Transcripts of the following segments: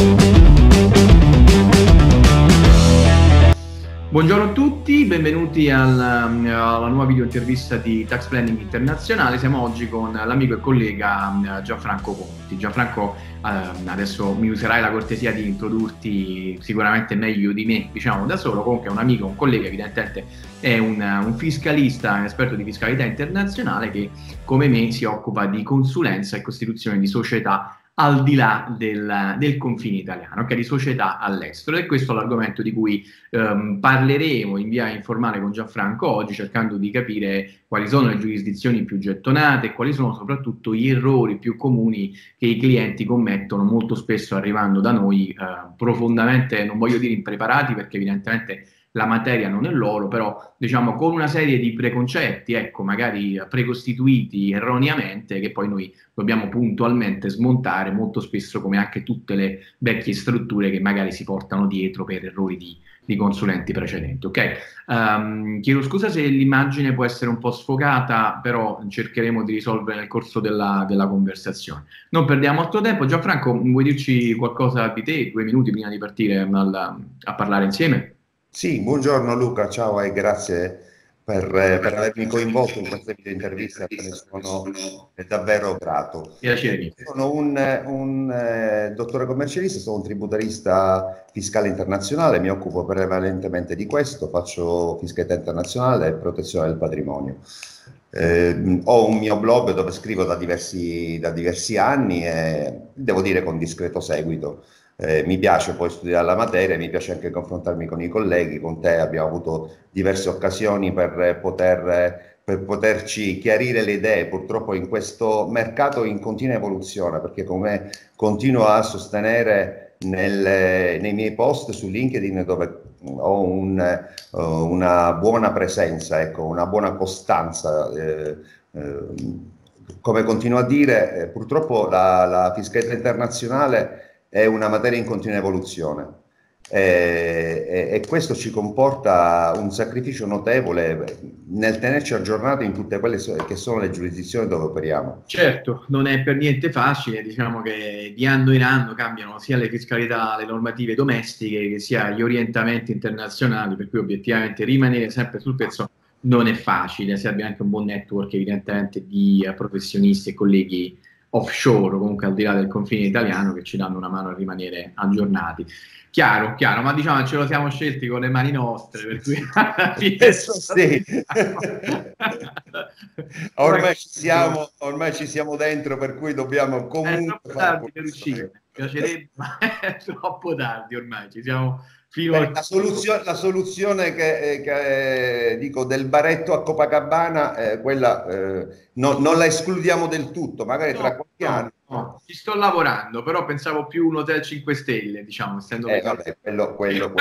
Buongiorno a tutti, benvenuti alla nuova video intervista di Tax Planning Internazionale. Siamo oggi con l'amico e collega Gianfranco Conti. Gianfranco, adesso mi userai la cortesia di introdurti sicuramente meglio di me, diciamo da solo. Comunque è un amico, un collega, evidentemente è un fiscalista, un esperto di fiscalità internazionale che come me si occupa di consulenza e costituzione di società al di là del confine italiano, di società all'estero, e questo è l'argomento di cui parleremo in via informale con Gianfranco oggi, cercando di capire quali sono le giurisdizioni più gettonate e quali sono soprattutto gli errori più comuni che i clienti commettono molto spesso arrivando da noi profondamente, non voglio dire impreparati, perché evidentemente la materia non è loro, però diciamo con una serie di preconcetti, magari precostituiti erroneamente, che poi noi dobbiamo puntualmente smontare, molto spesso come anche tutte le vecchie strutture che magari si portano dietro per errori di consulenti precedenti. Chiedo scusa se l'immagine può essere un po' sfocata, però cercheremo di risolvere nel corso della conversazione. Non perdiamo altro tempo. Gianfranco, vuoi dirci qualcosa di te, 2 minuti prima di partire a parlare insieme? Sì, buongiorno Luca, ciao e grazie per avermi coinvolto in questa video intervista, te ne sono davvero grato. Piacere. Sono un dottore commercialista, sono un tributarista fiscale internazionale, mi occupo prevalentemente di questo, faccio fiscalità internazionale e protezione del patrimonio. Ho un mio blog dove scrivo da diversi anni e devo dire con discreto seguito. Mi piace poi studiare la materia, mi piace anche confrontarmi con i colleghi, con te abbiamo avuto diverse occasioni per poterci chiarire le idee, purtroppo in questo mercato in continua evoluzione, perché come continuo a sostenere nei miei post su LinkedIn, dove ho una buona presenza, ecco, una buona costanza, come continuo a dire, purtroppo la fiscalità internazionale è una materia in continua evoluzione e questo ci comporta un sacrificio notevole nel tenerci aggiornati in tutte quelle che sono le giurisdizioni dove operiamo. Certo, non è per niente facile, diciamo che di anno in anno cambiano sia le fiscalità, le normative domestiche, che sia gli orientamenti internazionali, per cui obiettivamente rimanere sempre sul pezzo non è facile, serve anche un buon network evidentemente di professionisti e colleghi offshore, comunque al di là del confine italiano, che ci danno una mano a rimanere aggiornati. Chiaro, ma diciamo ce lo siamo scelti con le mani nostre, per cui adesso sì. ormai ci siamo dentro, per cui dobbiamo comunque è troppo tardi per uscire, mi piacerebbe, ma è troppo tardi ormai, ci siamo fino al... La soluzione che dico del baretto a Copacabana, quella non la escludiamo del tutto, magari tra qualche anno. No, ci sto lavorando, però pensavo più un hotel 5 stelle, diciamo, essendo vabbè, quello.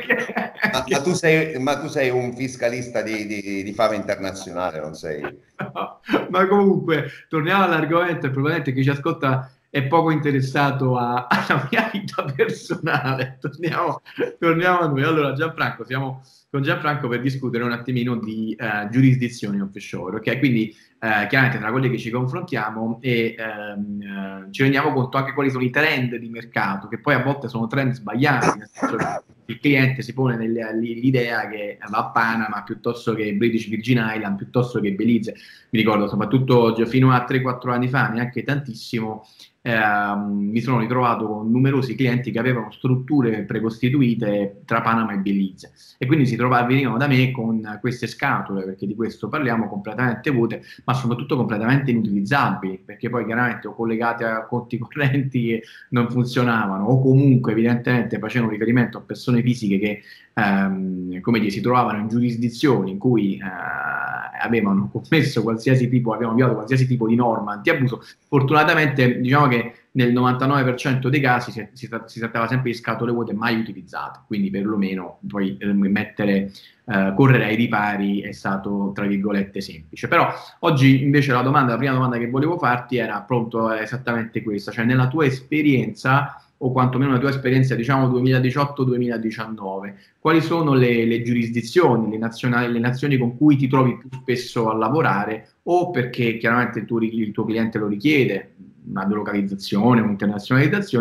ma tu sei un fiscalista di fama internazionale, non sei? No, ma comunque, torniamo all'argomento, e probabilmente chi ci ascolta è poco interessato alla mia vita personale. Torniamo a noi. Allora, Gianfranco, siamo con Gianfranco per discutere un attimino di giurisdizioni offshore, ok? Quindi chiaramente tra quelli che ci confrontiamo e ci rendiamo conto anche quali sono i trend di mercato, che poi a volte sono trend sbagliati, nel senso che il cliente si pone l'idea che va a Panama piuttosto che British Virgin Island, piuttosto che Belize. Mi ricordo soprattutto fino a 3-4 anni fa, neanche tantissimo, mi sono ritrovato con numerosi clienti che avevano strutture precostituite tra Panama e Belize, e quindi venivano da me con queste scatole, perché di questo parliamo, completamente vuote, ma soprattutto completamente inutilizzabili, perché poi chiaramente o collegate a conti correnti che non funzionavano, o comunque evidentemente facevano riferimento a persone fisiche che come dire, si trovavano in giurisdizioni in cui avevano commesso avevano violato qualsiasi tipo di norma antiabuso. Fortunatamente diciamo che nel 99% dei casi si trattava sempre di scatole vuote mai utilizzate, quindi perlomeno poi correre ai ripari è stato tra virgolette semplice. Però oggi invece la prima domanda che volevo farti era proprio esattamente questa, cioè nella tua esperienza, o quantomeno la tua esperienza, diciamo 2018-2019, quali sono le giurisdizioni, le nazioni con cui ti trovi più spesso a lavorare, o perché chiaramente il tuo cliente lo richiede, una delocalizzazione, un'internazionalizzazione,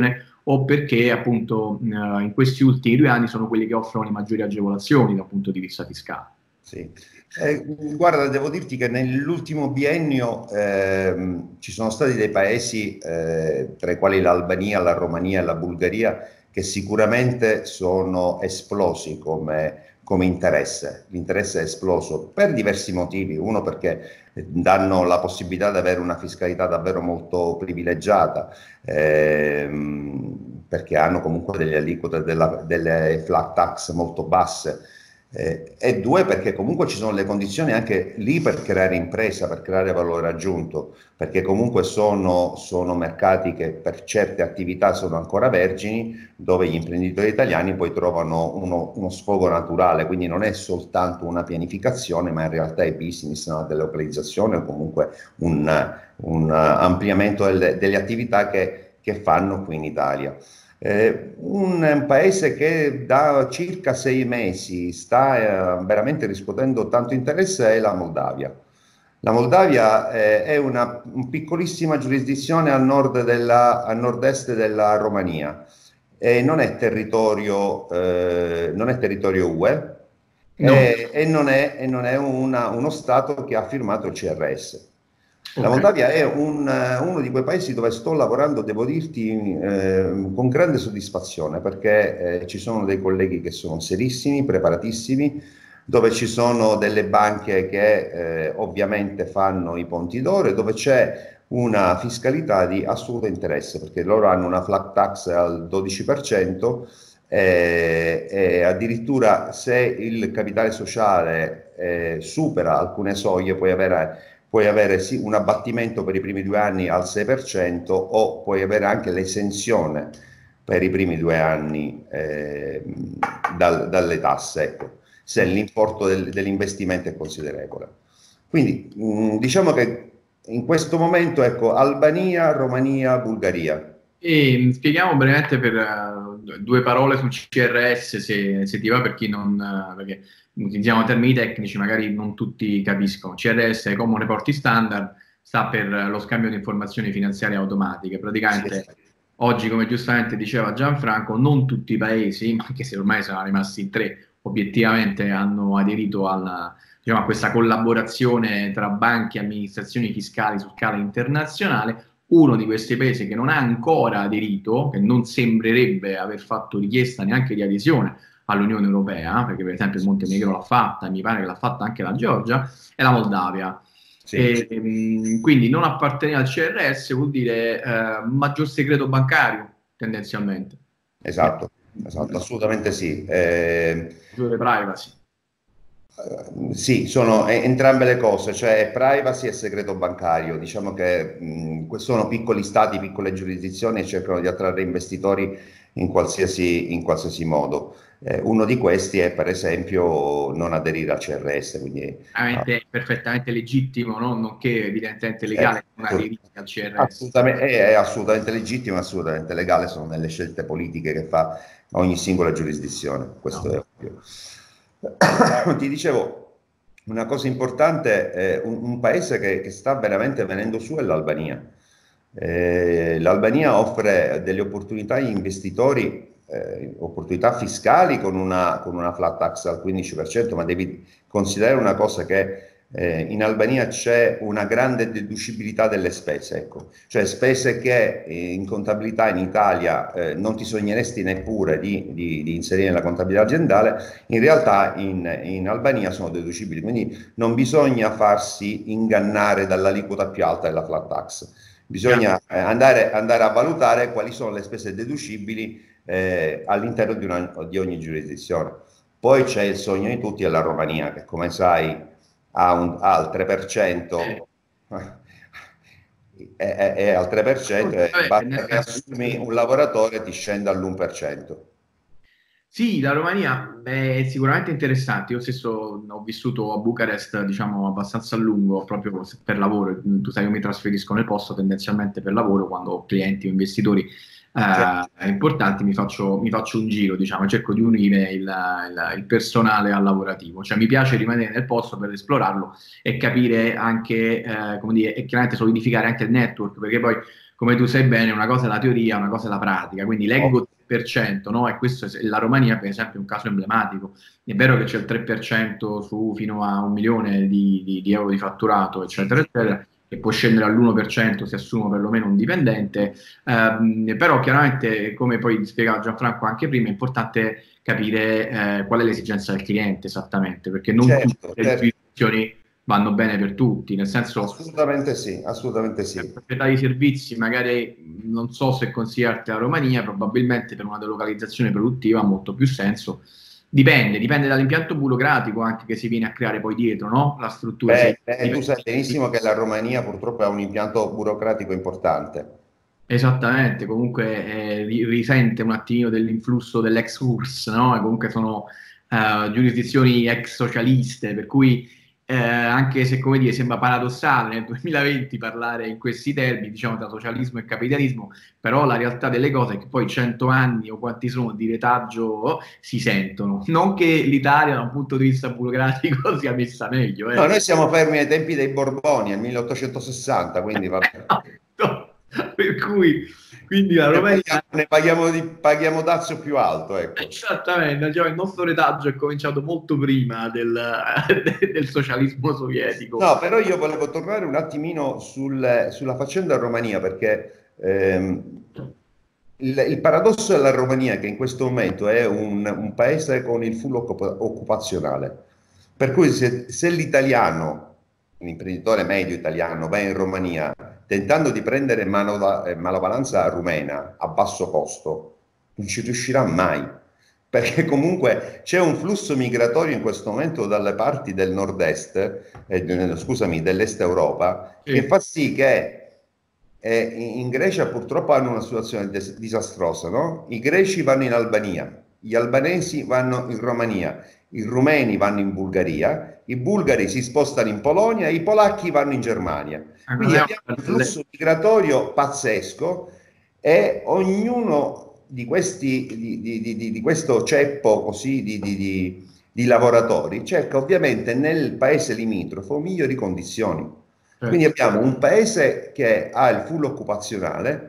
o perché appunto in questi ultimi 2 anni sono quelli che offrono le maggiori agevolazioni dal punto di vista fiscale. Sì. Guarda, devo dirti che nell'ultimo biennio ci sono stati dei paesi, tra i quali l'Albania, la Romania e la Bulgaria, che sicuramente sono esplosi come interesse. L'interesse è esploso per diversi motivi. Uno, perché danno la possibilità di avere una fiscalità davvero molto privilegiata, perché hanno comunque delle aliquote delle flat tax molto basse. E due, perché comunque ci sono le condizioni anche lì per creare impresa, per creare valore aggiunto, perché comunque sono mercati che per certe attività sono ancora vergini, dove gli imprenditori italiani poi trovano uno sfogo naturale, quindi non è soltanto una pianificazione, ma in realtà è business, una delocalizzazione o comunque un ampliamento delle attività che fanno qui in Italia. Un paese che da circa 6 mesi sta veramente riscuotendo tanto interesse è la Moldavia. La Moldavia è una piccolissima giurisdizione a nord-est della Romania e non è territorio UE No, e non è uno Stato che ha firmato il CRS. La ok. Moldavia è uno di quei paesi dove sto lavorando, devo dirti, con grande soddisfazione, perché ci sono dei colleghi che sono serissimi, preparatissimi, dove ci sono delle banche che ovviamente fanno i ponti d'oro e dove c'è una fiscalità di assoluto interesse, perché loro hanno una flat tax al 12%, e addirittura se il capitale sociale supera alcune soglie puoi avere sì, un abbattimento per i primi 2 anni al 6% o puoi avere anche l'esenzione per i primi 2 anni dalle tasse, ecco, se l'importo dell'investimento è considerevole. Quindi diciamo che in questo momento, ecco, Albania, Romania, Bulgaria. E spieghiamo brevemente per 2 parole sul CRS, se ti va, per chi non, perché utilizziamo termini tecnici, magari non tutti capiscono. CRS, Common Reporting Standard, sta per lo scambio di informazioni finanziarie automatiche. Sì, Praticamente oggi, come giustamente diceva Gianfranco, non tutti i paesi, anche se ormai sono rimasti 3, obiettivamente hanno aderito diciamo, a questa collaborazione tra banche e amministrazioni fiscali su scala internazionale. Uno di questi paesi che non ha ancora aderito, che non sembrerebbe aver fatto richiesta neanche di adesione all'Unione Europea, perché per esempio il Montenegro l'ha fatta, mi pare che l'ha fatta anche la Georgia, è la Moldavia. sì, Quindi non appartenere al CRS vuol dire maggior segreto bancario, tendenzialmente. esatto, esatto, assolutamente sì. Maggiore privacy. Sì, sono entrambe le cose, cioè privacy e segreto bancario. Diciamo che sono piccoli stati, piccole giurisdizioni e cercano di attrarre investitori in qualsiasi modo. Uno di questi è, per esempio, non aderire al CRS, quindi È perfettamente legittimo, no? Nonché evidentemente è, legale non aderire al CRS. è assolutamente legittimo, assolutamente legale, sono nelle scelte politiche che fa ogni singola giurisdizione, questo No. è ovvio. Ti dicevo, una cosa importante, un paese che sta veramente venendo su è l'Albania. L'Albania offre delle opportunità agli investitori, opportunità fiscali con una flat tax al 15%, ma devi considerare una cosa che in Albania c'è una grande deducibilità delle spese, ecco. Cioè spese che in contabilità in Italia non ti sogneresti neppure di inserire nella contabilità aziendale, in realtà in Albania sono deducibili, quindi non bisogna farsi ingannare dall'aliquota più alta della flat tax. Bisogna andare a valutare quali sono le spese deducibili all'interno di ogni giurisdizione. Poi c'è il sogno di tutti, è la Romania, che come sai ha il 3%, è al 3% e Vabbè, basta che assumi un lavoratore ti scende all'1%. sì, la Romania è sicuramente interessante. Io stesso ho vissuto a Bucarest, diciamo, abbastanza a lungo, proprio per lavoro. Tu sai, io mi trasferisco nel posto tendenzialmente per lavoro, quando ho clienti o investitori Cioè, importanti mi faccio un giro, diciamo, cerco di unire il personale al lavorativo. Cioè mi piace rimanere nel posto per esplorarlo e capire anche, come dire, e chiaramente solidificare anche il network, perché poi come tu sai bene, una cosa è la teoria, una cosa è la pratica, quindi leggo 3%, no? E questo la Romania per esempio è un caso emblematico. È vero che c'è il 3% su fino a 1 milione di euro di fatturato, eccetera, eccetera, che può scendere all'1% se assumo perlomeno un dipendente, però chiaramente, come poi spiegava Gianfranco anche prima, è importante capire qual è l'esigenza del cliente esattamente, perché non Certo, tutte le certo. giurisdizioni vanno bene per tutti, nel senso Assolutamente sì, assolutamente per sì. proprietà di servizi magari non so se consigliarti la Romania, probabilmente per una delocalizzazione produttiva ha molto più senso. Dipende dall'impianto burocratico anche che si viene a creare poi dietro, no? La struttura, se Tu sai benissimo che la Romania purtroppo ha un impianto burocratico importante. esattamente, comunque risente un attimino dell'influsso dell'ex URSS, no? E comunque sono giurisdizioni ex socialiste, per cui anche se, come dire, sembra paradossale nel 2020 parlare in questi termini, diciamo, tra socialismo e capitalismo, però la realtà delle cose è che poi 100 anni o quanti sono di retaggio si sentono. Non che l'Italia da un punto di vista burocratico sia messa meglio, No, noi siamo fermi ai tempi dei Borboni, nel 1860, quindi vabbè. Per cui, quindi la Romania Paghiamo dazio più alto, ecco. esattamente, diciamo, il nostro retaggio è cominciato molto prima del socialismo sovietico. No, però io volevo tornare un attimino sulla faccenda Romania, perché il paradosso della Romania è che in questo momento è un paese con il full occupazionale, per cui se l'italiano, un imprenditore medio italiano, va in Romania tentando di prendere manovalanza rumena a basso costo, non ci riuscirà mai, perché comunque c'è un flusso migratorio in questo momento dalle parti del nord-est, scusami, dell'est Europa, che Sì, fa sì che in Grecia purtroppo hanno una situazione disastrosa, no? I greci vanno in Albania, gli albanesi vanno in Romania, i rumeni vanno in Bulgaria, i bulgari si spostano in Polonia, i polacchi vanno in Germania. non Quindi è abbiamo un un problema. flusso migratorio pazzesco e ognuno di questi, di questo ceppo così di lavoratori cerca ovviamente nel paese limitrofo migliori condizioni. Quindi Certo. abbiamo un paese che ha il full occupazionale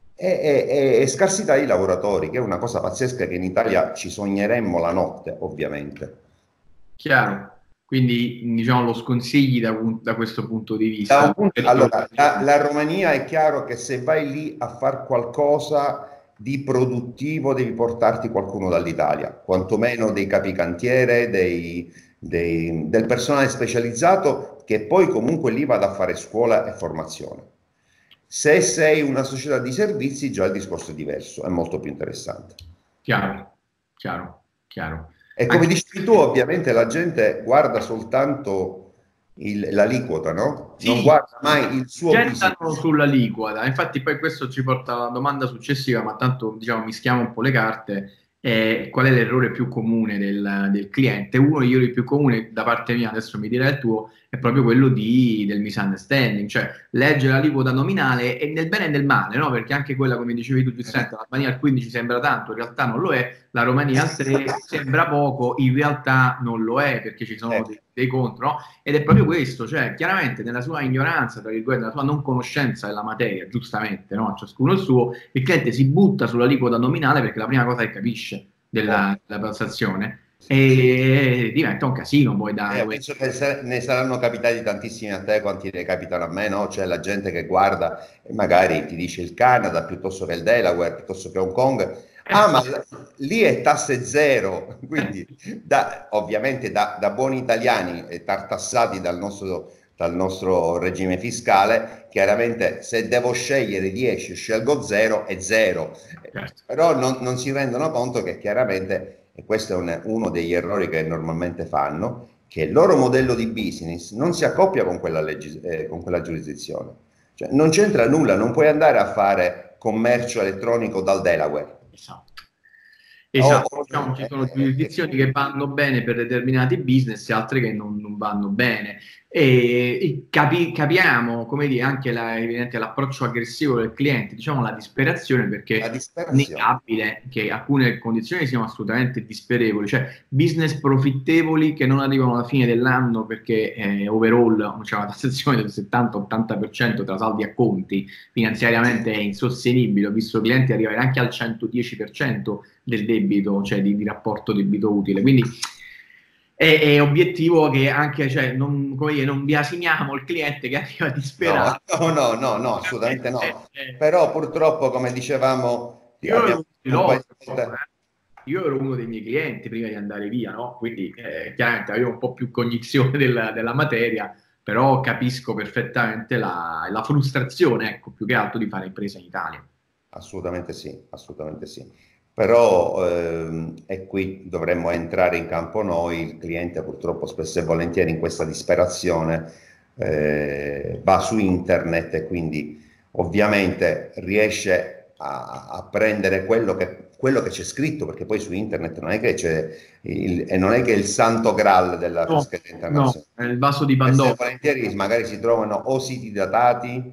e scarsità di lavoratori, che è una cosa pazzesca che in Italia ci sogneremmo la notte, ovviamente. Chiaro. Quindi, diciamo, lo sconsigli da questo punto di Da un vista. allora, la Romania è chiaro che se vai lì a fare qualcosa di produttivo devi portarti qualcuno dall'Italia, quantomeno dei capicantiere, del personale specializzato che poi comunque lì vada a fare scuola e formazione. Se sei una società di servizi, già il discorso è diverso, è molto più interessante. Chiaro, chiaro, chiaro. E come Anche dicevi tu, ovviamente la gente guarda soltanto l'aliquota, no? Non sì, guarda mai il suo gettano business. sulla liquida. Infatti, poi questo ci porta alla domanda successiva, ma tanto diciamo mischiamo un po' le carte. Qual è l'errore più comune del cliente? Uno degli errori più comuni da parte mia, adesso mi direi il tuo, è proprio quello del misunderstanding, cioè leggere l'aliquota nominale e nel bene e nel male, no? Perché anche quella, come dicevi tu, giustamente, la Romania al 15 sembra tanto, in realtà non lo è, la Romania al 3 sembra poco, in realtà non lo è, perché ci sono dei contro, no? Ed è proprio questo, cioè chiaramente nella sua ignoranza, tra virgolette, nella sua non conoscenza della materia, giustamente, no? Ciascuno il suo, il cliente si butta sull'aliquota nominale perché è la prima cosa che capisce della transazione e diventa un casino poi da dove... Penso che ne saranno capitati tantissimi a te quanti ne capitano a me, no? C'è la gente che guarda e magari ti dice il Canada piuttosto che il Delaware, piuttosto che Hong Kong. Ah, ma lì è tasse zero, quindi ovviamente da buoni italiani e tartassati dal nostro regime fiscale, chiaramente se devo scegliere 10 scelgo 0 e 0, certo. però non si rendono conto che chiaramente, e questo è uno degli errori che normalmente fanno, che il loro modello di business non si accoppia con con quella giurisdizione. Cioè, non c'entra nulla, non puoi andare a fare commercio elettronico dal Delaware. Esatto. O- Esatto, diciamo, ci sono giurisdizioni che vanno bene per determinati business e altre che non vanno bene. Capiamo, come dire, anche evidente l'approccio aggressivo del cliente, diciamo la disperazione, perché La è disperazione. innegabile che alcune condizioni siano assolutamente disperevoli, cioè business profittevoli che non arrivano alla fine dell'anno perché overall c'è una tassazione del 70-80% tra saldi e conti, finanziariamente è insostenibile. Ho visto clienti arrivare anche al 110% del debito, cioè di rapporto debito utile. Quindi è obiettivo che anche, cioè, non, come dire, non biasimiamo il cliente che arriva No, disperato. no, no, no, no, assolutamente no. Però purtroppo, come dicevamo, Io abbiamo ero un paese. io ero uno dei miei clienti prima di andare via, no? Quindi chiaramente avevo un po' più cognizione della materia, però capisco perfettamente la frustrazione, ecco, più che altro di fare impresa in Italia. Assolutamente sì, assolutamente sì. Però e qui dovremmo entrare in campo noi, il cliente purtroppo spesso e volentieri in questa disperazione va su internet e quindi ovviamente riesce a prendere quello che c'è scritto, perché poi su internet non è che c'è e non è che è il santo graal della No, fiscalità no, internazionale. è il vaso di Spesso e Pandora. volentieri magari si trovano o siti datati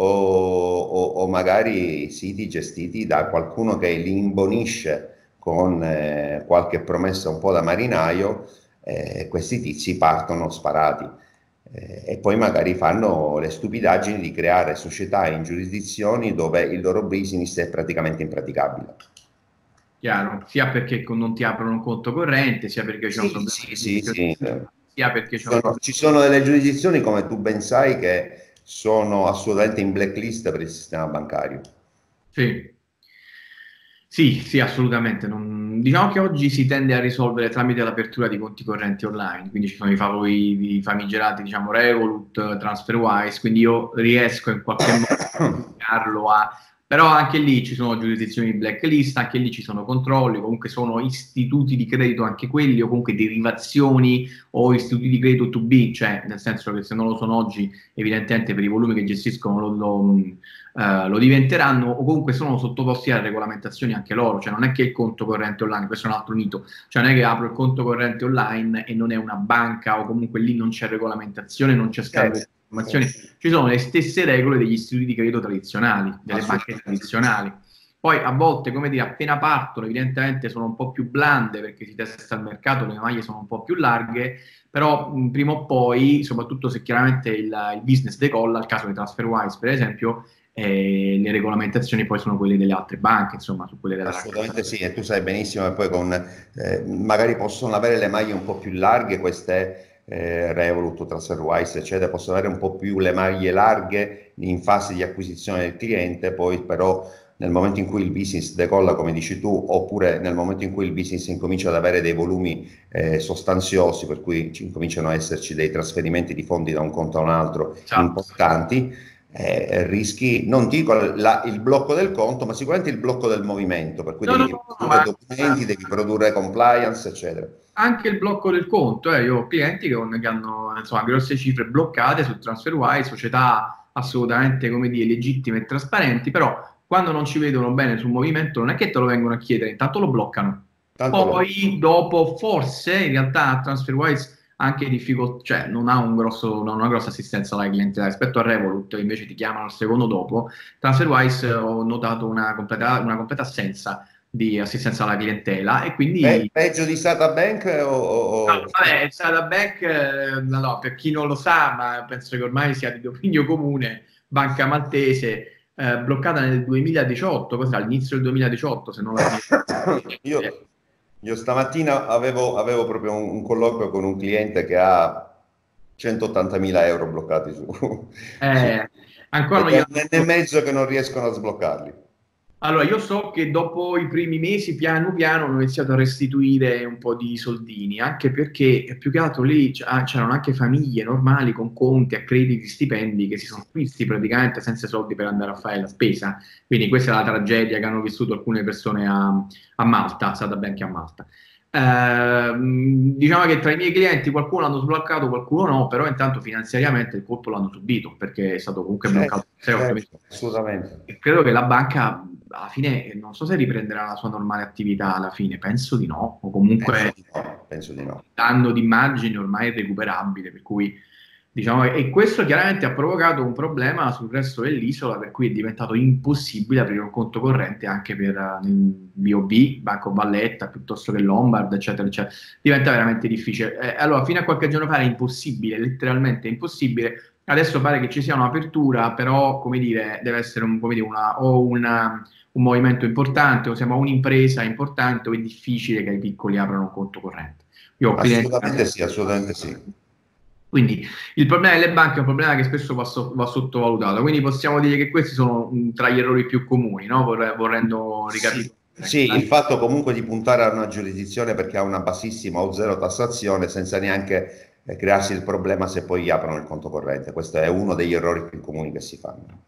o magari siti gestiti da qualcuno che li imbonisce con qualche promessa un po' da marinaio, questi tizi partono sparati. E poi magari fanno le stupidaggini di creare società in giurisdizioni dove il loro business è praticamente impraticabile. Chiaro, sia perché non ti aprono un conto corrente, sia perché c'è un Sì, problema sì, di sì, gestione, sì. sia perché Ci c'è un sono, problema. ci sono delle giurisdizioni, come tu ben sai, che sono assolutamente in blacklist per il sistema bancario. Sì. Sì, sì, assolutamente. Diciamo che oggi si tende a risolvere tramite l'apertura di conti correnti online, quindi ci sono i famigerati, diciamo, Revolut, TransferWise, quindi io riesco in qualche modo a applicarlo a. Però anche lì ci sono giurisdizioni di blacklist, anche lì ci sono controlli, comunque sono istituti di credito anche quelli, o comunque derivazioni o istituti di credito to be, cioè nel senso che se non lo sono oggi, evidentemente per i volumi che gestiscono lo diventeranno, o comunque sono sottoposti a regolamentazioni anche loro, cioè non è che il conto corrente online, questo è un altro mito, cioè non è che apro il conto corrente online e non è una banca o comunque lì non c'è regolamentazione, non c'è scambio di Certo, informazioni, ci sono le stesse regole degli istituti di credito tradizionali, delle banche assolutamente. tradizionali. Poi a volte, come dire, appena partono, evidentemente sono un po' più blande perché si testa il mercato, le maglie sono un po' più larghe, però prima o poi, soprattutto se chiaramente il business decolla, il caso di TransferWise per esempio, le regolamentazioni poi sono quelle delle altre banche, insomma, su quelle della Cassa. Assolutamente sì, e tu sai benissimo che poi magari possono avere le maglie un po' più larghe, queste Revolut, TransferWise, eccetera, possono avere un po' più le maglie larghe in fase di acquisizione del cliente, poi però nel momento in cui il business decolla, come dici tu, oppure nel momento in cui il business incomincia ad avere dei volumi sostanziosi, per cui incominciano ad esserci dei trasferimenti di fondi da un conto a un altro Esatto. importanti, rischi, non dico il blocco del conto, ma sicuramente il blocco del movimento, per cui No, no, devi no, no, produrre ma documenti, devi produrre compliance, eccetera. anche il blocco del conto, io ho clienti che hanno insomma, grosse cifre bloccate su TransferWise, società assolutamente, come dire, legittime e trasparenti, però quando non ci vedono bene sul movimento non è che te lo vengono a chiedere, intanto lo bloccano. Tanto lo. Poi dopo forse in realtà TransferWise ha anche difficoltà, cioè non ha non ha una grossa assistenza alla clientela rispetto a Revolut, che invece ti chiamano al secondo dopo. TransferWise ho notato una completa assenza di assistenza alla clientela e quindi Peggio di Stata Bank no, vabbè, il Sadabec, no, per chi non lo sa, ma penso che ormai sia di dominio comune, Banca Maltese, bloccata nel 2018, cos'era, all'inizio del 2018, se non la fine. io, io stamattina avevo proprio un colloquio con un cliente che ha 180.000 euro bloccati su Eh, ancora ed non è gliela. un anno e mezzo che non riescono a sbloccarli. Allora, io so che dopo i primi mesi, piano piano, hanno iniziato a restituire un po' di soldini, anche perché più che altro lì c'erano anche famiglie normali con conti, accrediti, stipendi che si sono visti praticamente senza soldi per andare a fare la spesa. Quindi questa è la tragedia che hanno vissuto alcune persone a Malta, Sada Bank a Malta. Diciamo che tra i miei clienti qualcuno l'hanno sbloccato, qualcuno no, però intanto finanziariamente il colpo l'hanno subito perché è stato comunque bloccato Certo, 6-8 mesi. certo, assolutamente. E credo che la banca alla fine, non so se riprenderà la sua normale attività alla fine, penso di no, o Penso comunque di no, penso di no. il danno d'immagine ormai è irrecuperabile, per cui Diciamo, e questo chiaramente ha provocato un problema sul resto dell'isola, per cui è diventato impossibile aprire un conto corrente anche per BOB, Banco Valletta, piuttosto che Lombard, eccetera, eccetera. Diventa veramente difficile. Allora, fino a qualche giorno fa era impossibile, letteralmente impossibile. Adesso pare che ci sia un'apertura, però, come dire, deve essere come dire, un movimento importante, o siamo un'impresa importante, o è difficile che i piccoli aprano un conto corrente. Io ho clienti. Assolutamente sì, assolutamente sì. Quindi il problema delle banche è un problema che spesso va sottovalutato, quindi possiamo dire che questi sono tra gli errori più comuni, no? Vorrendo ricapitolare. Sì, il fatto comunque di puntare a una giurisdizione perché ha una bassissima o zero tassazione senza neanche crearsi il problema se poi aprono il conto corrente. Questo è uno degli errori più comuni che si fanno.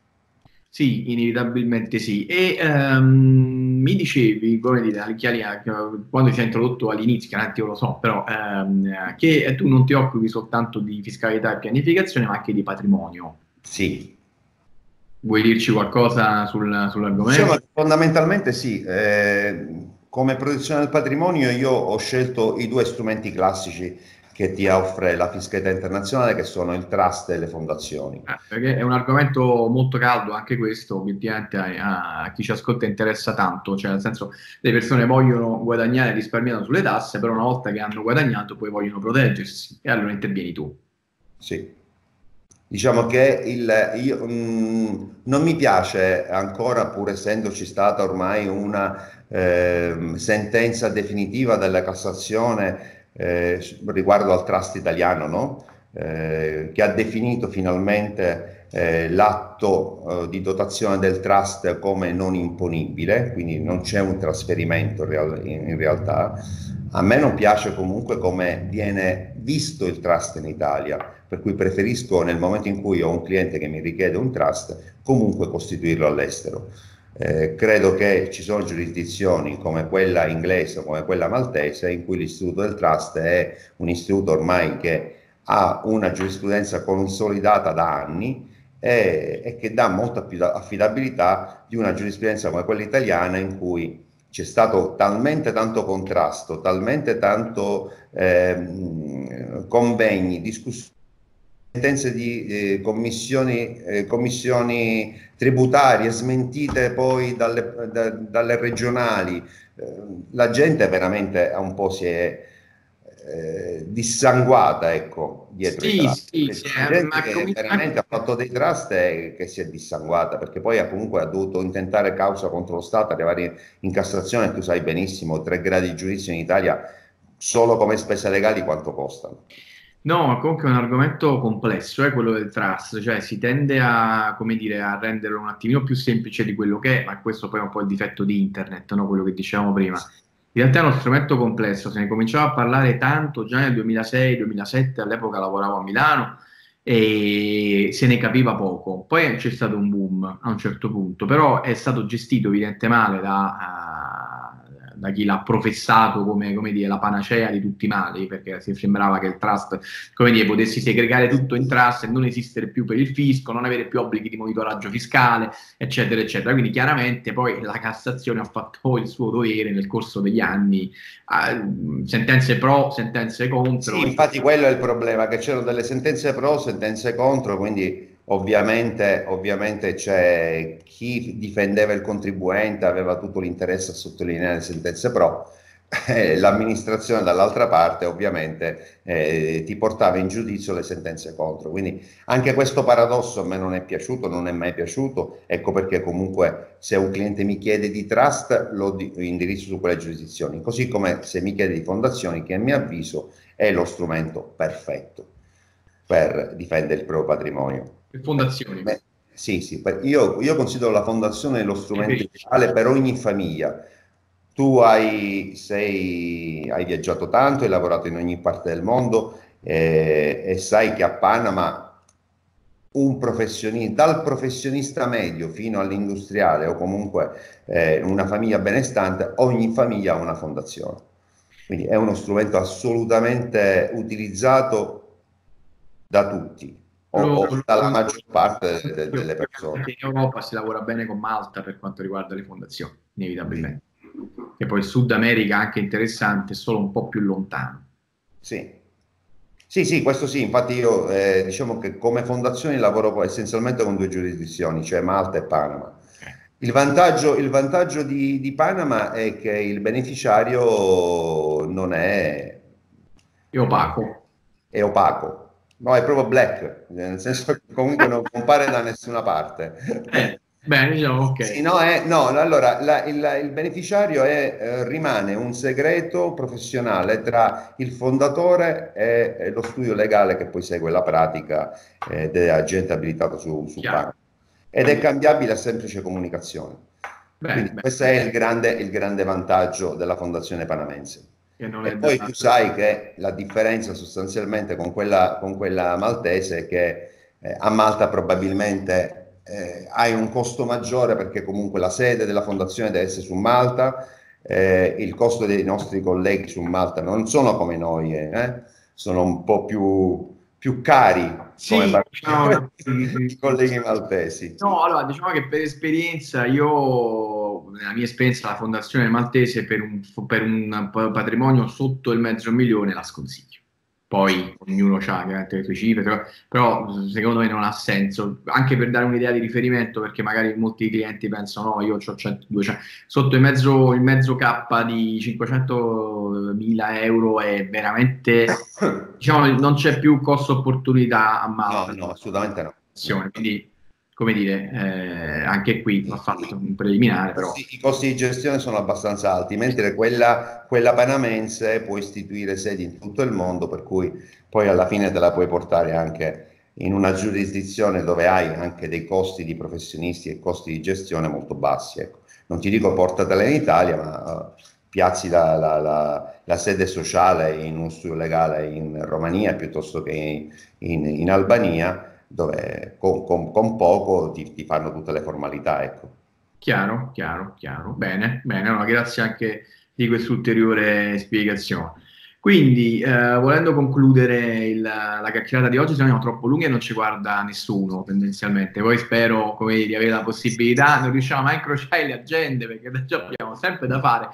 Sì, inevitabilmente sì. E mi dicevi, come dire, quando ci hai introdotto all'inizio, chiaramente io lo so, però che tu non ti occupi soltanto di fiscalità e pianificazione, ma anche di patrimonio. Sì. Vuoi dirci qualcosa sull'argomento? Diciamo, fondamentalmente sì. Come protezione del patrimonio io ho scelto i due strumenti classici che ti offre la fiscalità internazionale, che sono il trust e le fondazioni. Perché è un argomento molto caldo anche questo, obiettivamente a chi ci ascolta interessa tanto, cioè nel senso le persone vogliono guadagnare risparmiando sulle tasse, però una volta che hanno guadagnato poi vogliono proteggersi e allora intervieni tu. Sì. Diciamo che non mi piace ancora, pur essendoci stata ormai una sentenza definitiva della Cassazione riguardo al trust italiano, no? Che ha definito finalmente l'atto di dotazione del trust come non imponibile, quindi non c'è un trasferimento in realtà. A me non piace comunque come viene visto il trust in Italia, per cui preferisco, nel momento in cui ho un cliente che mi richiede un trust, comunque costituirlo all'estero. Credo che ci sono giurisdizioni come quella inglese o come quella maltese in cui l'istituto del trust è un istituto ormai che ha una giurisprudenza consolidata da anni e che dà molta più affidabilità di una giurisprudenza come quella italiana, in cui c'è stato talmente tanto contrasto, talmente tanto convegni, discussioni, sentenze di commissioni tributarie smentite poi dalle regionali. La gente veramente un po' si è dissanguata, ecco, dietro i Sì, trust. sì, sì, C'è gente ma che veramente ha fatto dei trust e che si è dissanguata, perché poi comunque ha dovuto intentare causa contro lo Stato, arrivare in Cassazione. Tu sai benissimo, 3 gradi di giudizio in Italia, solo come spese legali, quanto costano. No, comunque è un argomento complesso, quello del trust, cioè si tende a, come dire, a renderlo un attimino più semplice di quello che è, ma questo poi è un po' il difetto di internet, no? Quello che dicevamo prima. In realtà è uno strumento complesso, se ne cominciava a parlare tanto già nel 2006-2007, all'epoca lavoravo a Milano e se ne capiva poco. Poi c'è stato un boom a un certo punto, però è stato gestito evidentemente male da chi l'ha professato come dire, la panacea di tutti i mali, perché si sembrava che il trust, come dire, potessi segregare tutto in trust e non esistere più per il fisco, non avere più obblighi di monitoraggio fiscale, eccetera, eccetera. Quindi chiaramente poi la Cassazione ha fatto il suo dovere nel corso degli anni, sentenze pro, sentenze contro. Sì, infatti quello è il problema, che c'erano delle sentenze pro, sentenze contro, quindi ovviamente c'è chi difendeva il contribuente, aveva tutto l'interesse a sottolineare le sentenze pro, l'amministrazione dall'altra parte ovviamente ti portava in giudizio le sentenze contro. Quindi anche questo paradosso a me non è piaciuto, non è mai piaciuto. Ecco perché comunque se un cliente mi chiede di trust lo indirizzo su quelle giurisdizioni, così come se mi chiede di fondazioni, che a mio avviso è lo strumento perfetto per difendere il proprio patrimonio. Fondazioni. Sì, sì, io considero la fondazione lo strumento ideale per ogni famiglia. Tu hai viaggiato tanto, hai lavorato in ogni parte del mondo e sai che a Panama un professionista, dal professionista medio fino all'industriale o comunque una famiglia benestante, ogni famiglia ha una fondazione. Quindi è uno strumento assolutamente utilizzato da tutti o dalla maggior parte delle persone. Anche in Europa si lavora bene con Malta per quanto riguarda le fondazioni, inevitabilmente. E poi il Sud America anche interessante, solo un po' più lontano. Sì. Sì, sì, questo sì, infatti io diciamo che come fondazione lavoro essenzialmente con due giurisdizioni, cioè Malta e Panama. Il vantaggio di Panama è che il beneficiario non è, È opaco. è opaco, no, è proprio black, nel senso che comunque non compare da nessuna parte. Bene, diciamo, Sì, ok. no, no, allora il beneficiario rimane un segreto professionale tra il fondatore e lo studio legale che poi segue la pratica dell'agente abilitato su Chiaro. Panama ed è cambiabile a semplice comunicazione. Bene, Quindi bene, questo è il grande vantaggio della Fondazione Panamense. che non E è da... poi tu sai che la differenza sostanzialmente con quella maltese è che a Malta probabilmente hai un costo maggiore perché comunque la sede della fondazione deve essere su Malta, il costo dei nostri colleghi su Malta non sono come noi, sono un po' più cari come Sì, no, i colleghi maltesi. no, allora diciamo che per esperienza, io, nella mia esperienza, la fondazione maltese per un patrimonio sotto il mezzo milione la sconsiglio. Poi ognuno ha chiaramente le sue cifre, però secondo me non ha senso, anche per dare un'idea di riferimento, perché magari molti clienti pensano, no, io ho 100, 200, sotto il mezzo K di 500.000 euro è veramente, diciamo, non c'è più costo opportunità a No, Malta. no, assolutamente no. Quindi, come dire, anche qui va fatto un preliminare, però I costi di gestione sono abbastanza alti, mentre quella panamense può istituire sedi in tutto il mondo, per cui poi alla fine te la puoi portare anche in una giurisdizione dove hai anche dei costi di professionisti e costi di gestione molto bassi. Ecco. Non ti dico portatela in Italia, ma piazzi la sede sociale in uno studio legale in Romania piuttosto che in Albania, dove con poco ti fanno tutte le formalità, ecco. chiaro, chiaro, chiaro. Bene, bene, allora, grazie anche di questa ulteriore spiegazione. Quindi, volendo concludere la chiacchierata di oggi, se no andiamo troppo lunghi e non ci guarda nessuno tendenzialmente. Poi spero, come dire, di avere la possibilità, non riusciamo mai a incrociare le agende perché già abbiamo sempre da fare.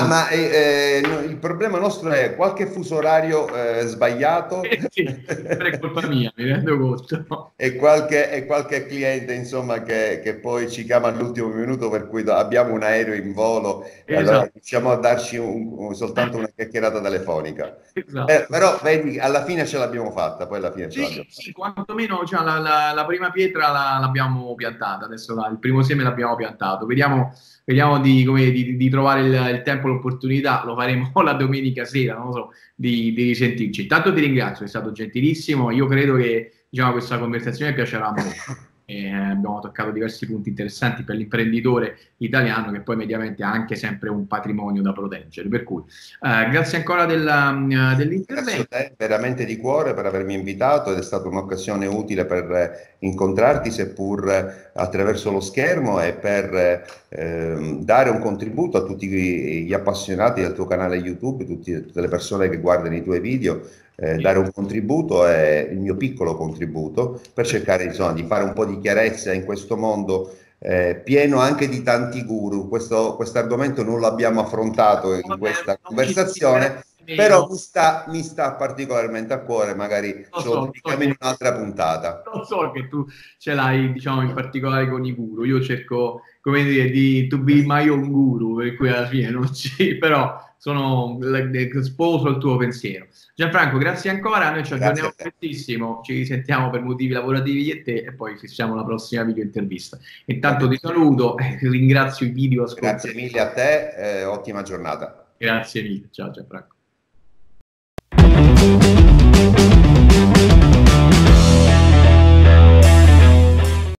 No, il problema nostro è qualche fuso orario sbagliato Sì, però è colpa mia, mi rendo conto. e qualche cliente insomma che poi ci chiama all'ultimo minuto per cui abbiamo un aereo in volo e allora Esatto, riusciamo a darci soltanto una chiacchierata telefonica. esatto. Però vedi, alla fine ce l'abbiamo fatta, poi alla fine ce Sì, l'abbiamo sì, quantomeno cioè, la prima pietra l'abbiamo piantata, adesso il primo seme l'abbiamo piantato. Vediamo di trovare il tempo e l'opportunità, lo faremo la domenica sera, non lo so, di risentirci. Intanto ti ringrazio, è stato gentilissimo, io credo che diciamo, questa conversazione piacerà molto. Abbiamo toccato diversi punti interessanti per l'imprenditore italiano che poi mediamente ha anche sempre un patrimonio da proteggere. Per cui grazie ancora Ringrazio dell'intervento. te veramente di cuore per avermi invitato ed è stata un'occasione utile per incontrarti, seppur attraverso lo schermo, e per dare un contributo a tutti gli appassionati del tuo canale YouTube, tutte le persone che guardano i tuoi video, dare un contributo, il mio piccolo contributo, per cercare insomma, di fare un po' di chiarezza in questo mondo pieno anche di tanti guru. Questo argomento non l'abbiamo affrontato in questa Non ci conversazione, però nemmeno. mi sta particolarmente a cuore, magari Lo ce lo so, dedichiamo in un'altra puntata. lo so che tu ce l'hai, diciamo, in particolare con i guru. Io cerco, come dire, di to be my own guru, per cui alla fine non ci, però sposo il tuo pensiero. Gianfranco, grazie ancora, noi ci Grazie a aggiorniamo te. prestissimo, ci risentiamo per motivi lavorativi io e te e poi fissiamo la prossima video intervista. Va Intanto ti bene. saluto, ringrazio i video Grazie ascoltatori. mille a te, ottima giornata. Grazie mille, ciao Gianfranco.